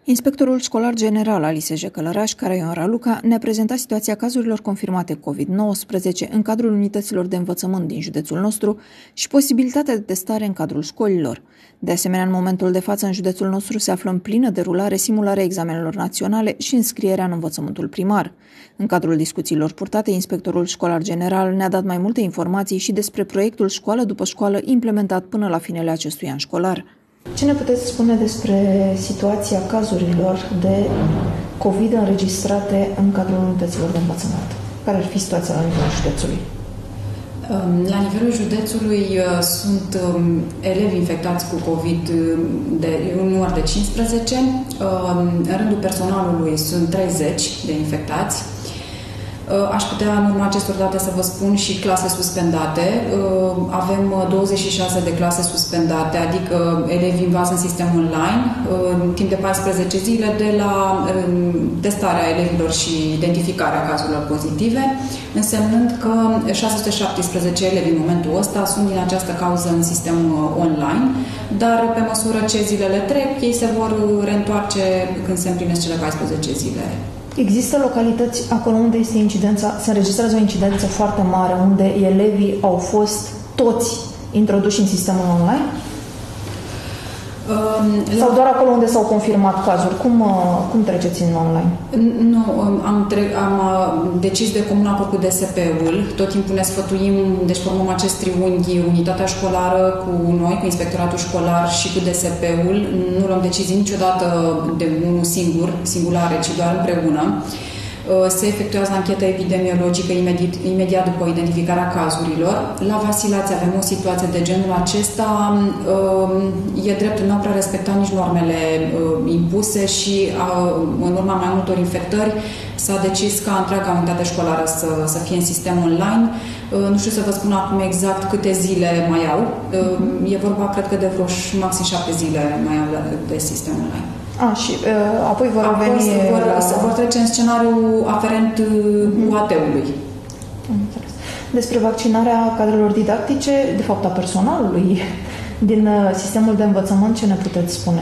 Inspectorul școlar general al ISJ Călăraș, Caraion Raluca, ne-a prezentat situația cazurilor confirmate COVID-19 în cadrul unităților de învățământ din județul nostru și posibilitatea de testare în cadrul școlilor. De asemenea, în momentul de față, în județul nostru se află în plină derulare simularea examenelor naționale și înscrierea în învățământul primar. În cadrul discuțiilor purtate, inspectorul școlar general ne-a dat mai multe informații și despre proiectul școală după școală implementat până la finele acestui an școlar. Ce ne puteți spune despre situația cazurilor de COVID înregistrate în cadrul unităților de învățământ? Care ar fi situația la nivelul județului? La nivelul județului sunt elevi infectați cu COVID de un număr de 15. În rândul personalului sunt 30 de infectați. Aș putea, în urma acestor date, să vă spun și clase suspendate. Avem 26 de clase suspendate, adică elevii învață în sistem online, în timp de 14 zile, de la testarea elevilor și identificarea cazurilor pozitive, însemnând că 617 elevi în momentul ăsta sunt din această cauză în sistem online, dar pe măsură ce zilele trec, ei se vor reîntoarce când se împlinesc cele 14 zile. Există localități acolo unde este incidența, se înregistrează o incidență foarte mare, unde elevii au fost toți introduși în sistemul online? Sau doar acolo unde s-au confirmat cazuri? Cum treceți în online? Nu, am decis de comun acord cu DSP-ul. Tot timpul ne sfătuim, deci formăm acest triunghi, unitatea școlară cu noi, cu inspectoratul școlar și cu DSP-ul. Nu luăm decizii niciodată de unul singulare, ci doar împreună. Se efectuează anchetă epidemiologică imediat după identificarea cazurilor. La Vasilați avem o situație de genul acesta. E drept, nu au prea respectat nici normele impuse și în urma mai multor infectări s-a decis ca întreaga unitate școlară să fie în sistem online. Nu știu să vă spun acum exact câte zile mai au. E vorba, cred că, de vreo maxim 7 zile mai au de sistem online. Și apoi vor reveni... Vor trece în scenariul aferent UAT-ului. Despre vaccinarea cadrelor didactice, de fapt a personalului din sistemul de învățământ, ce ne puteți spune?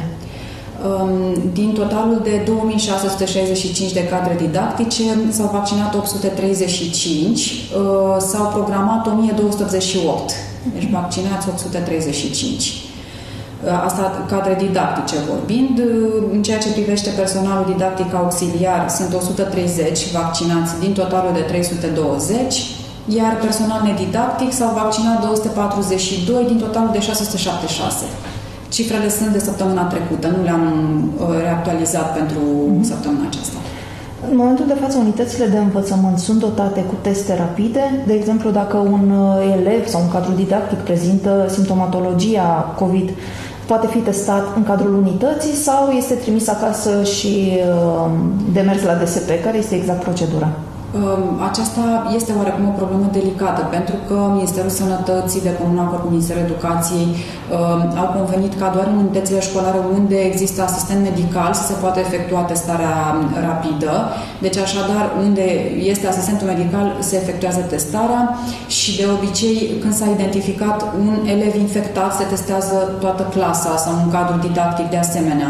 Din totalul de 2665 de cadre didactice s-au vaccinat 835, s-au programat 1288, deci vaccinați 835. Asta cadre didactice vorbind. În ceea ce privește personalul didactic auxiliar, sunt 130 vaccinați din totalul de 320, iar personal nedidactic s-au vaccinat 242 din totalul de 676. Cifrele sunt de săptămâna trecută, nu le-am reactualizat pentru săptămâna aceasta. În momentul de față, unitățile de învățământ sunt dotate cu teste rapide. De exemplu, dacă un elev sau un cadru didactic prezintă simptomatologia COVID, poate fi testat în cadrul unității sau este trimis acasă și demers la DSP? Care este exact procedura? Aceasta este oarecum o problemă delicată, pentru că Ministerul Sănătății, de comun acord cu Ministerul Educației, au convenit ca doar în unitățile școlare unde există asistent medical să se poată efectua testarea rapidă. Deci, așadar, unde este asistentul medical, se efectuează testarea și, de obicei, când s-a identificat un elev infectat, se testează toată clasa sau un cadru didactic de asemenea.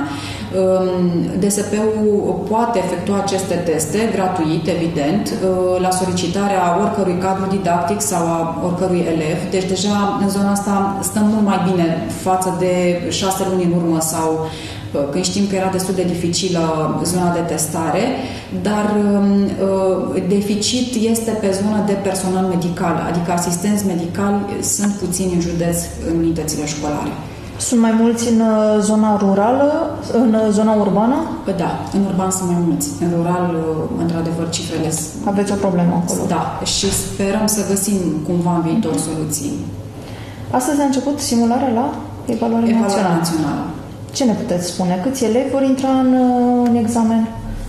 DSP-ul poate efectua aceste teste gratuit, evident, la solicitarea oricărui cadru didactic sau a oricărui elev. Deci deja în zona asta stăm mult mai bine față de 6 luni în urmă sau când știm că era destul de dificilă zona de testare, dar deficit este pe zona de personal medical, adică asistenți medicali sunt puțini în județ în unitățile școlare. Sunt mai mulți în zona rurală, în zona urbană? Da, în urban sunt mai mulți. În rural, într-adevăr, cifrele... Aveți o problemă acolo. Da, și sperăm să găsim cumva în viitor soluții. Astăzi a început simularea la evaluare națională. Ce ne puteți spune? Câți elevi vor intra în examen?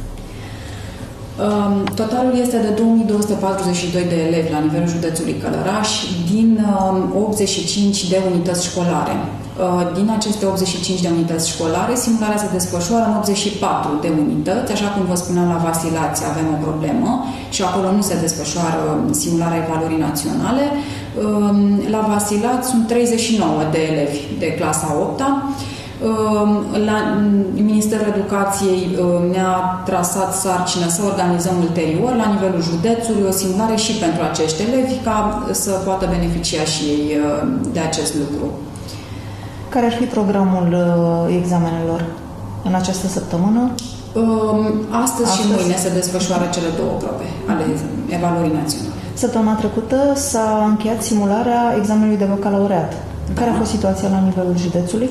Totalul este de 2242 de elevi la nivelul județului Călăraș din 85 de unități școlare. Din aceste 85 de unități școlare, simularea se desfășoară în 84 de unități. Așa cum vă spuneam, la Vasilați avem o problemă și acolo nu se desfășoară simularea evaluării naționale. La Vasilați sunt 39 de elevi de clasa 8-a. Ministerul Educației ne-a trasat sarcină să organizăm ulterior, la nivelul județului, o simulare și pentru acești elevi, ca să poată beneficia și ei de acest lucru. Care ar fi programul examenelor în această săptămână? Astăzi și mâine se desfășoară cele două probe ale evaluării naționale. Săptămâna trecută s-a încheiat simularea examenului de bacalaureat. Care a fost situația la nivelul județului?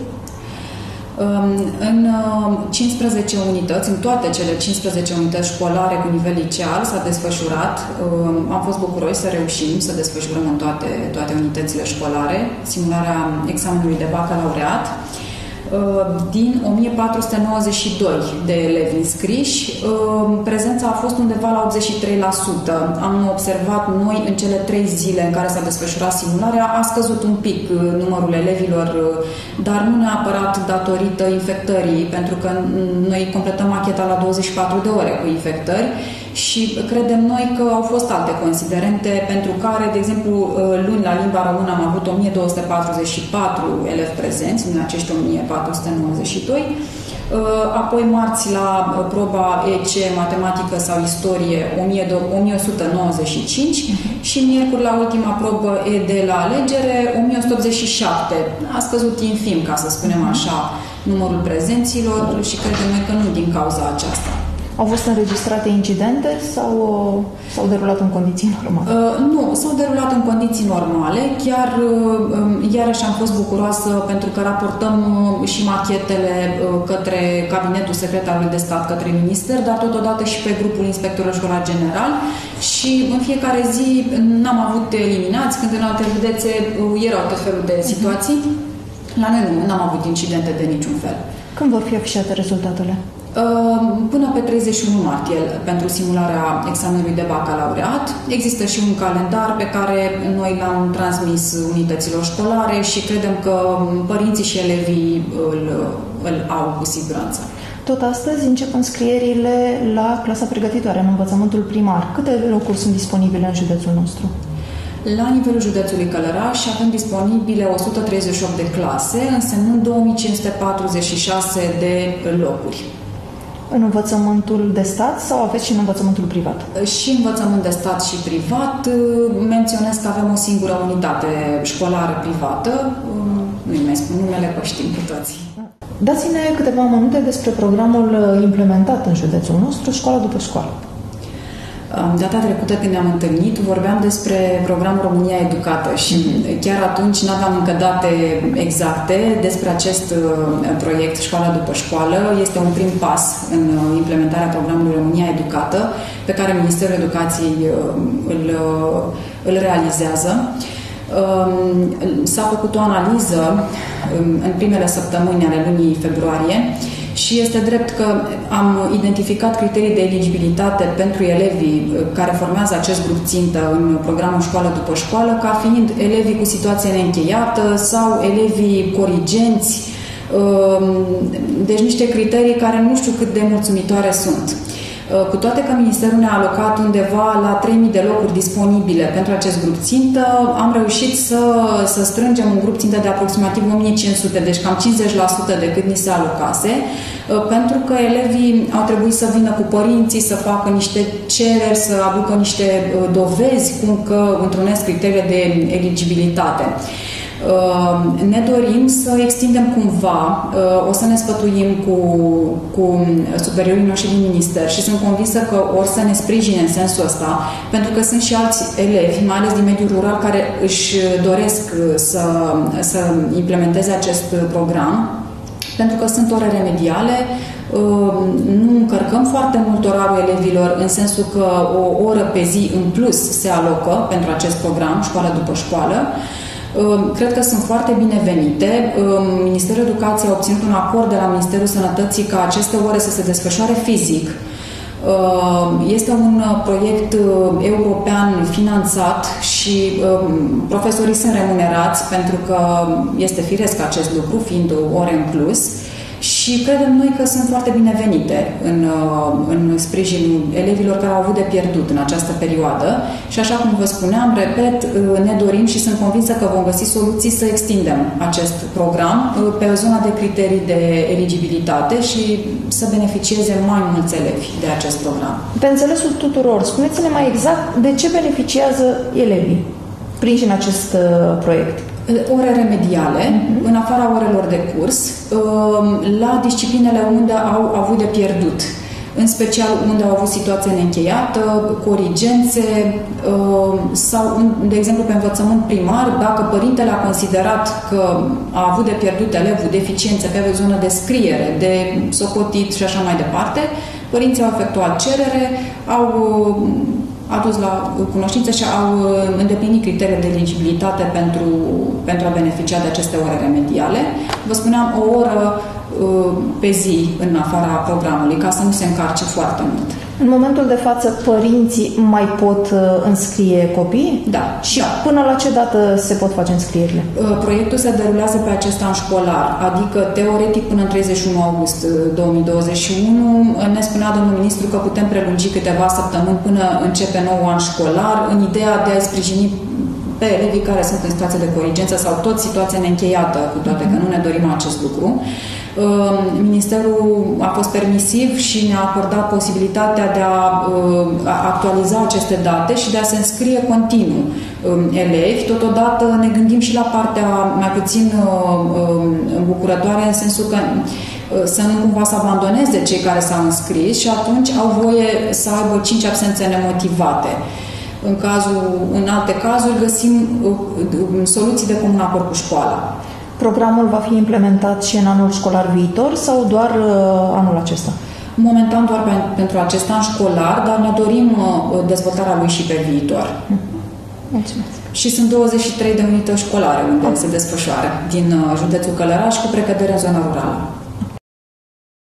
În 15 unități, în toate cele 15 unități școlare cu nivel liceal s-a desfășurat. Am fost bucuroși să reușim să desfășurăm în toate unitățile școlare simularea examenului de bacalaureat. Din 1492 de elevi înscriși, prezența a fost undeva la 83%. Am observat noi în cele 3 zile în care s-a desfășurat simularea, a scăzut un pic numărul elevilor, dar nu neapărat datorită infectării, pentru că noi completăm ancheta la 24 de ore cu infectări și credem noi că au fost alte considerente pentru care, de exemplu, luni la limba română am avut 1244 elevi prezenți din acești 1492, apoi marți la proba EC, matematică sau istorie 1195 și miercuri la ultima probă ED la alegere 1187. A scăzut infim, ca să spunem așa, numărul prezenților și credem noi că nu din cauza aceasta. Au fost înregistrate incidente sau s-au derulat în condiții normale? Nu, s-au derulat în condiții normale. Chiar iarăși am fost bucuroasă pentru că raportăm și machetele către Cabinetul Secretarului de Stat, către Minister, dar totodată și pe grupul Inspectorului Școlar General și în fiecare zi n-am avut eliminați, când în alte județe erau tot felul de situații. La noi n-am avut incidente de niciun fel. Când vor fi afișate rezultatele? Până pe 31 martie pentru simularea examenului de bacalaureat. Există și un calendar pe care noi l-am transmis unităților școlare și credem că părinții și elevii îl au cu siguranță. Tot astăzi încep înscrierile la clasa pregătitoare în învățământul primar. Câte locuri sunt disponibile în județul nostru? La nivelul județului Călăraș avem disponibile 138 de clase, însemnând 2546 de locuri. În învățământul de stat sau aveți și în învățământul privat? Și învățământ de stat și privat. Menționez că avem o singură unitate școlară privată. Nu-i mai spun numele, că știm cu toții. Dați-ne câteva amănunte despre programul implementat în județul nostru, Școala după școală. Data trecută când ne-am întâlnit, vorbeam despre programul România Educată și chiar atunci nu aveam încă date exacte despre acest proiect Școala după școală. Este un prim pas în implementarea programului România Educată, pe care Ministerul Educației îl realizează. S-a făcut o analiză în primele săptămâni ale lunii februarie și este drept că am identificat criterii de eligibilitate pentru elevii care formează acest grup țintă în programul Școală după școală, ca fiind elevii cu situație neîncheiată sau elevii corigenți, deci niște criterii care nu știu cât de mulțumitoare sunt. Cu toate că Ministerul ne-a alocat undeva la 3.000 de locuri disponibile pentru acest grup țintă, am reușit să strângem un grup țintă de aproximativ 1.500, deci cam 50% decât ni se alocase, pentru că elevii au trebuit să vină cu părinții, să facă niște cereri, să aducă niște dovezi cum că întrunesc criteriile de eligibilitate. Ne dorim să extindem cumva, o să ne sfătuim cu superiorii noștri din minister și sunt convinsă că or să ne sprijine în sensul ăsta, pentru că sunt și alți elevi, mai ales din mediul rural, care își doresc să implementeze acest program, pentru că sunt ore remediale, nu încărcăm foarte mult orarul elevilor, în sensul că o oră pe zi în plus se alocă pentru acest program, Școală după școală. Cred că sunt foarte binevenite. Ministerul Educației a obținut un acord de la Ministerul Sănătății ca aceste ore să se desfășoare fizic. Este un proiect european finanțat și profesorii sunt remunerați pentru că este firesc acest lucru, fiind ore în plus. și credem noi că sunt foarte binevenite în sprijinul elevilor care au avut de pierdut în această perioadă și așa cum vă spuneam, repet, ne dorim și sunt convinsă că vom găsi soluții să extindem acest program pe zona de criterii de eligibilitate și să beneficieze mai mulți elevi de acest program. Pe înțelesul tuturor, spuneți-ne mai exact de ce beneficiază elevii prinși în acest proiect. Ore remediale, în afara orelor de curs, la disciplinele unde au avut de pierdut, în special unde au avut situație neîncheiată, corigențe sau, de exemplu, pe învățământ primar, dacă părintele a considerat că a avut de pierdut elevul deficiențe pe zonă de scriere, de socotit și așa mai departe, părinții au efectuat cerere, au adus la cunoștință și au îndeplinit criteriile de eligibilitate pentru a beneficia de aceste ore remediale. Vă spuneam, o oră pe zi în afara programului, ca să nu se încarce foarte mult. În momentul de față, părinții mai pot înscrie copii? Da. Și până la ce dată se pot face înscrierile? Proiectul se derulează pe acest an școlar, adică teoretic până în 31 august 2021. Ne spunea domnul ministru că putem prelungi câteva săptămâni până începe nou an școlar, în ideea de a-i sprijini pe elevii care sunt în situație de corigență sau tot situație neîncheiată, cu toate că nu ne dorim acest lucru. Ministerul a fost permisiv și ne-a acordat posibilitatea de a actualiza aceste date și de a se înscrie continuu elevi. Totodată ne gândim și la partea mai puțin îmbucurătoare, în sensul că să nu cumva să abandoneze cei care s-au înscris și atunci au voie să aibă 5 absențe nemotivate. În alte cazuri găsim soluții de comun acord cu școala. Programul va fi implementat și în anul școlar viitor sau doar anul acesta? Momentan doar pentru acest an școlar, dar ne dorim dezvoltarea lui și pe viitor. Mulțumesc. Și sunt 23 de unități școlare unde se desfășoară din județul Călăraș, cu precădere în zona rurală.